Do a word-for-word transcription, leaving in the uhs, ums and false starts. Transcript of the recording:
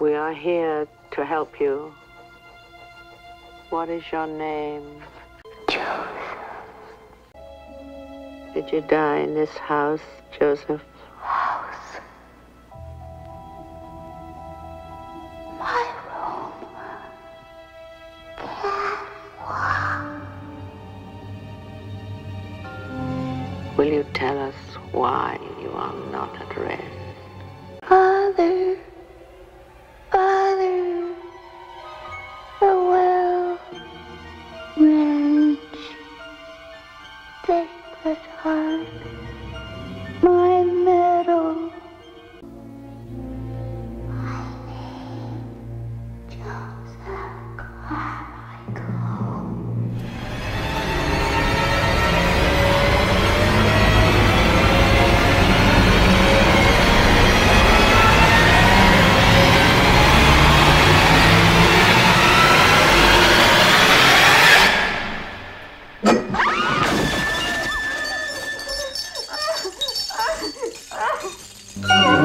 We are here to help you. What is your name? Joseph. Did you die in this house, Joseph? House. My room. Catwalk. Will you tell us why you are not at rest? Father. Father. Farewell. Ranch. Sacred Heart. My medal. My name. Joseph Carmichael. Ah!